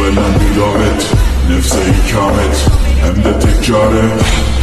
gelen bir davet, nefse ikamet, hem de tek çare